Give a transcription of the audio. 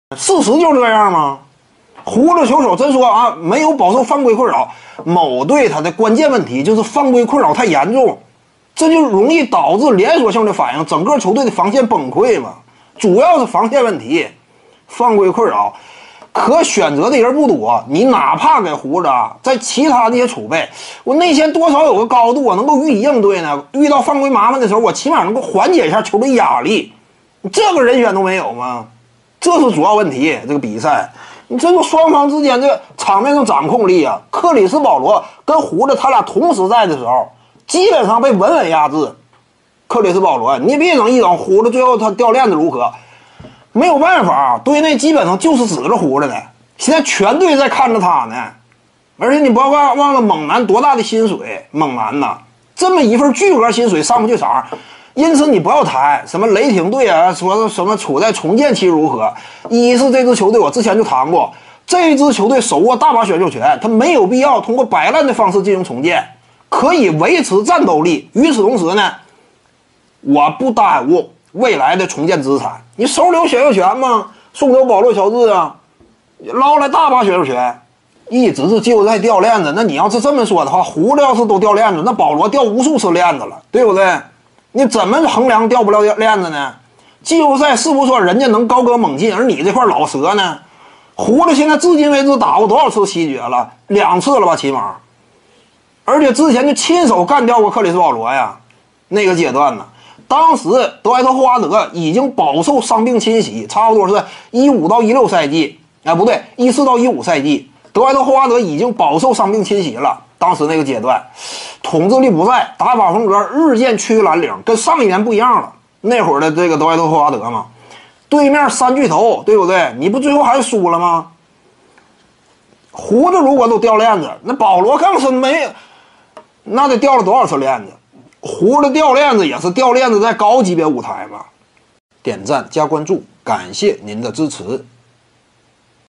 事实就这样吗？胡子球手真说啊，没有饱受犯规困扰。某队他的关键问题就是犯规困扰太严重，这就容易导致连锁性的反应，整个球队的防线崩溃嘛。主要是防线问题，犯规困扰，可选择的人不多。你哪怕给胡子在其他那些储备，我内线多少有个高度，我能够予以应对呢。遇到犯规麻烦的时候，我起码能够缓解一下球队压力。这个人选都没有吗？这是主要问题。这个比赛，你这个双方之间这场面上掌控力啊，克里斯保罗跟胡子他俩同时在的时候，基本上被稳稳压制。克里斯保罗，你别整一整胡子，最后他掉链子如何？没有办法，队内基本上就是指着胡子的，现在全队在看着他呢。而且你不要忘了猛男多大的薪水，猛男呐，这么一份巨额薪水上不去场。因此你不要谈什么雷霆队啊，说什么处在重建期如何。一是这支球队我之前就谈过，这支球队手握大把选秀权，他没有必要通过摆烂的方式进行重建，可以维持战斗力。与此同时呢，我不耽误未来的重建资产。你手里有选秀权吗？送走保罗乔治啊，捞来大把选秀权，一直是季后赛掉链子。那你要是这么说的话，胡子要是都掉链子，那保罗掉无数次链子了，对不对？你怎么衡量掉不了链子呢？季后赛是不是说人家能高歌猛进，而你这块老蛇呢？胡子现在至今为止打过多少次西决了？2次了吧，起码。而且之前就亲手干掉过克里斯保罗呀，那个阶段呢，当时德怀特·霍华德已经饱受伤病侵袭，差不多是15到16赛季，不对，14到15赛季，德怀特·霍华德已经饱受伤病侵袭了。当时那个阶段，统治力不在，打法风格日渐趋于蓝领，跟上一年不一样了。那会儿的这个德怀特·霍华德嘛，对面3巨头，对不对？你不最后还是输了吗？胡子如果都掉链子，那保罗更是没，那得掉了多少次链子？胡子掉链子也是掉链子在高级别舞台嘛。点赞加关注，感谢您的支持。